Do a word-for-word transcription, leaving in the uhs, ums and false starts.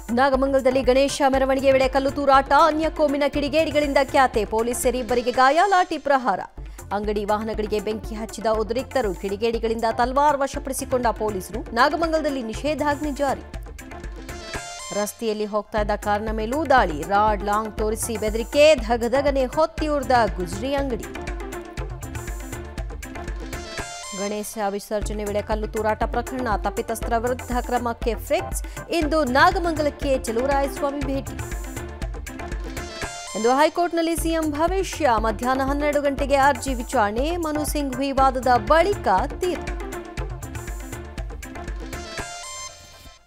ನಾಗಮಂಗಲದಲ್ಲಿ ಗಣೇಶ ಮೆರವಣಿಗೆ ವೇಳೆ ಕಲ್ಲು ತೂರಾಟ, ಅನ್ಯ ಕೋಮಿನ ಕಿಡಿಗೇಡಿಗಳಿಂದ ಖ್ಯಾತೆ, ಪೊಲೀಸ್ ಸೇರಿಬ್ಬರಿಗೆ ಗಾಯ, ಲಾಠಿ ಪ್ರಹಾರ. ಅಂಗಡಿ ವಾಹನಗಳಿಗೆ ಬೆಂಕಿ ಹಚ್ಚಿದ ಉದ್ರಿಕ್ತರು, ಕಿಡಿಗೇಡಿಗಳಿಂದ ತಲ್ವಾರ್ ವಶಪಡಿಸಿಕೊಂಡ ಪೊಲೀಸರು. ನಾಗಮಂಗಲದಲ್ಲಿ ನಿಷೇಧಾಜ್ಞೆ ಜಾರಿ. ರಸ್ತೆಯಲ್ಲಿ ಹೋಗ್ತಾ ಇದ್ದ ಕಾರಿನ ಮೇಲೂ ದಾಳಿ, ರಾಡ್ ಲಾಂಗ್ ತೋರಿಸಿ ಬೆದರಿಕೆ, ಧಗಧಗನೆ ಹೊತ್ತಿ ಉರಿದ ಗುಜರಿ ಅಂಗಡಿ. ಗಣೇಶ ವಿಸರ್ಜನೆ ವೇಳೆ ಕಲ್ಲು ತೂರಾಟ ಪ್ರಕರಣ, ತಪ್ಪಿತಸ್ಥರ ವಿರುದ್ಧ ಕ್ರಮಕ್ಕೆ ಫಿಕ್ಸ್. ಇಂದು ನಾಗಮಂಗಲಕ್ಕೆ ಚಲುವರಾಯಸ್ವಾಮಿ ಭೇಟಿ. ಇಂದು ಹೈಕೋರ್ಟ್ನಲ್ಲಿ ಸಿಎಂ ಭವಿಷ್ಯ, ಮಧ್ಯಾಹ್ನ ಹನ್ನೆರಡು ಗಂಟೆಗೆ ಅರ್ಜಿ ವಿಚಾರಣೆ. ಮನು ಸಿಂಘ್ವಿ ವಾದದ ಬಳಿಕ ತೀರ್ಪು.